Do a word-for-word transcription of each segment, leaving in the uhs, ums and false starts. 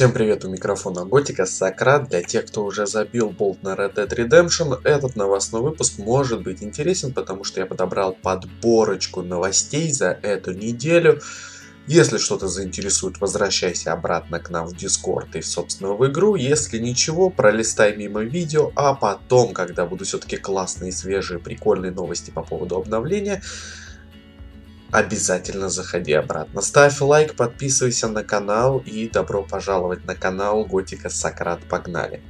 Всем привет, у микрофона Готика, Сократ. Для тех, кто уже забил болт на Red Dead Redemption, этот новостной выпуск может быть интересен, потому что я подобрал подборочку новостей за эту неделю. Если что-то заинтересует, возвращайся обратно к нам в Discord и, собственно, в игру. Если ничего, пролистай мимо видео, а потом, когда будут все-таки классные, свежие, прикольные новости по поводу обновления, обязательно заходи обратно. Ставь лайк, подписывайся на канал и добро пожаловать на канал Готика Сократ. Погнали!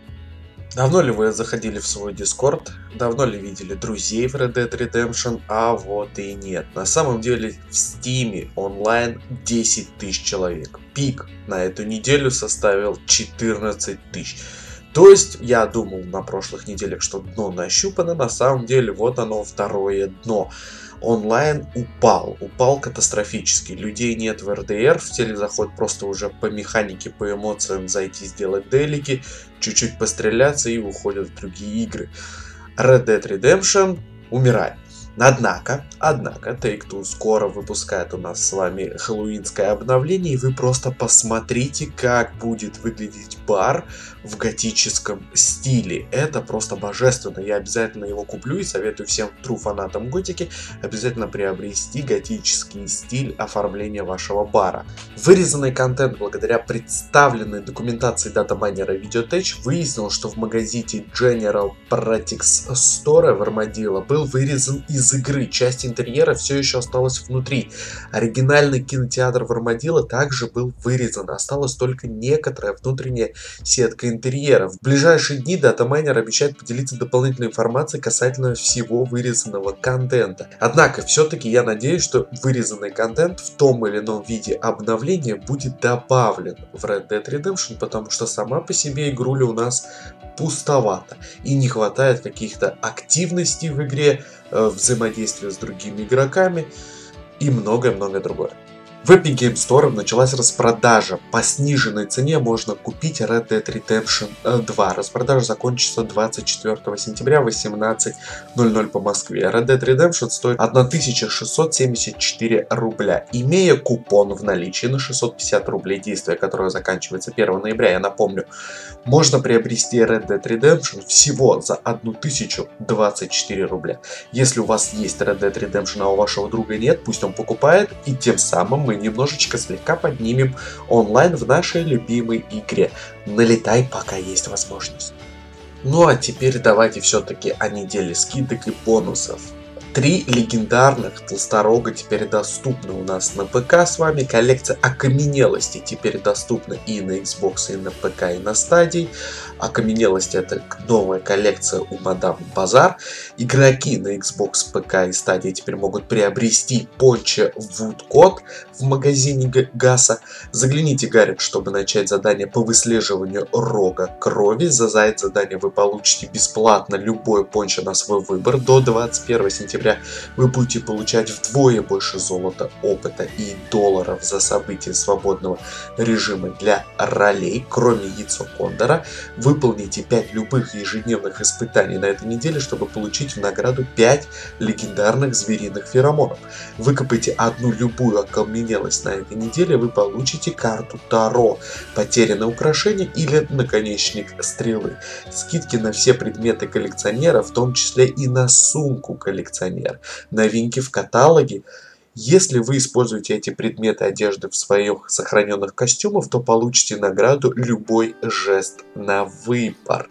Давно ли вы заходили в свой Discord? Давно ли видели друзей в Red Dead Redemption? А вот и нет. На самом деле в Steam онлайн десять тысяч человек. Пик на эту неделю составил четырнадцать тысяч. То есть я думал на прошлых неделях, что дно нащупано. На самом деле вот оно, второе дно. Онлайн упал, упал катастрофически. Людей нет в эр дэ эр, в телезаход просто уже по механике, по эмоциям зайти, сделать делики, чуть-чуть постреляться и уходят в другие игры. Red Dead Redemption умирает. Однако, однако, Take-Two скоро выпускает у нас с вами хэллоуинское обновление, и вы просто посмотрите, как будет выглядеть бар в готическом стиле. Это просто божественно. Я обязательно его куплю и советую всем true фанатам готики обязательно приобрести готический стиль оформления вашего бара. Вырезанный контент благодаря представленной документации датамайнера Videotech выяснил, что в магазине General Practice Store в Армадилло был вырезан из из игры. Часть интерьера все еще осталась внутри. Оригинальный кинотеатр в Армадилло также был вырезан. Осталась только некоторая внутренняя сетка интерьера. В ближайшие дни датамайнер обещает поделиться дополнительной информацией касательно всего вырезанного контента. Однако, все-таки я надеюсь, что вырезанный контент в том или ином виде обновления будет добавлен в Red Dead Redemption, потому что сама по себе игруля у нас пустовато и не хватает каких-то активностей в игре, взаимодействия с другими игроками и многое-многое другое. В Epic Games Store началась распродажа. По сниженной цене можно купить Red Dead Redemption два. Распродажа закончится двадцать четвёртого сентября в восемнадцать ноль ноль по Москве. Red Dead Redemption стоит тысяча шестьсот семьдесят четыре рубля. Имея купон в наличии на шестьсот пятьдесят рублей, действие которое заканчивается первого ноября, я напомню, можно приобрести Red Dead Redemption всего за тысячу двадцать четыре рубля. Если у вас есть Red Dead Redemption, а у вашего друга нет, пусть он покупает, и тем самым мы немножечко слегка поднимем онлайн в нашей любимой игре. Налетай, пока есть возможность. Ну а теперь давайте все-таки о неделе скидок и бонусов. Три легендарных толсторога теперь доступны у нас на ПК с вами. Коллекция окаменелости теперь доступна и на Xbox, и на ПК, и на стадии. Окаменелости — это новая коллекция у Мадам Базар. Игроки на Xbox, ПК и стадии теперь могут приобрести пончо Woodcode в магазине Гаса. Загляните, Гаррет, чтобы начать задание по выслеживанию рога крови. За это задание вы получите бесплатно любое пончо на свой выбор. До двадцать первого сентября вы будете получать вдвое больше золота, опыта и долларов за события свободного режима для ролей. Кроме яйцо Кондора, выполните пять любых ежедневных испытаний на этой неделе, чтобы получить в награду пять легендарных звериных феромонов. Выкопайте одну любую окаменелость на этой неделе, вы получите карту Таро, потерянное украшение или наконечник стрелы. Скидки на все предметы коллекционера, в том числе и на сумку коллекционера. Новинки в каталоге. Если вы используете эти предметы одежды в своих сохраненных костюмах, то получите награду любой жест на выбор.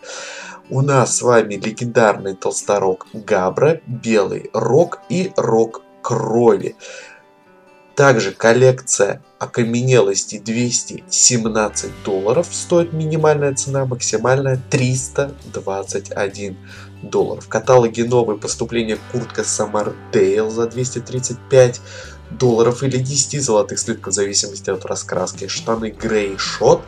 У нас с вами легендарный толсторог Габра, белый рог и рог крови. Также коллекция окаменелости двести семнадцать долларов стоит минимальная цена, максимальная триста двадцать один доллар. В каталоге новые поступления: куртка Саммердейл за двести тридцать пять долларов или десять золотых слитков в зависимости от раскраски, штаны Grey Shot,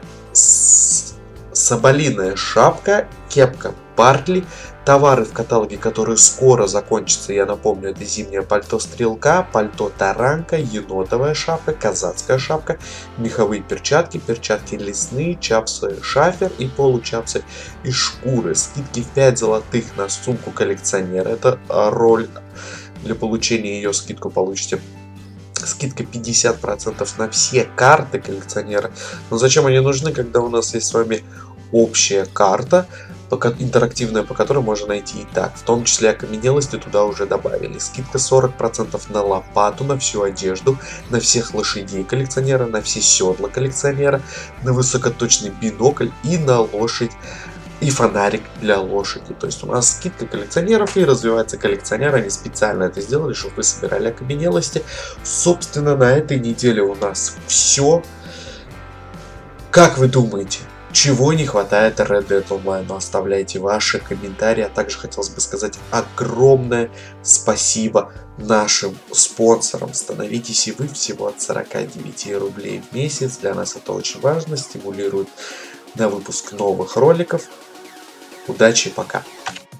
соболиная шапка, кепка Бартли. Товары в каталоге, которые скоро закончатся, я напомню, это зимнее пальто Стрелка, пальто Таранка, енотовая шапка, казацкая шапка, меховые перчатки, перчатки лесные, чапсы шафер и получапсы из шкуры. Скидки пять золотых на сумку коллекционера. Это роль. Для получения ее скидку получите Скидка пятьдесят процентов на все карты коллекционера. Но зачем они нужны, когда у нас есть с вами общая карта, интерактивная, по которой можно найти и так. В том числе окаменелости туда уже добавили. Скидка сорок процентов на лопату, на всю одежду, на всех лошадей коллекционера, на все седла коллекционера, на высокоточный бинокль и на лошадь. И фонарик для лошади. То есть у нас скидка коллекционеров и развивается коллекционер. Они специально это сделали, чтобы вы собирали окаменелости. Собственно, на этой неделе у нас все. Как вы думаете, чего не хватает Red Dead Online? Оставляйте ваши комментарии. А также хотелось бы сказать огромное спасибо нашим спонсорам. Становитесь и вы всего от сорока девяти рублей в месяц. Для нас это очень важно, стимулирует на выпуск новых роликов. Удачи, пока!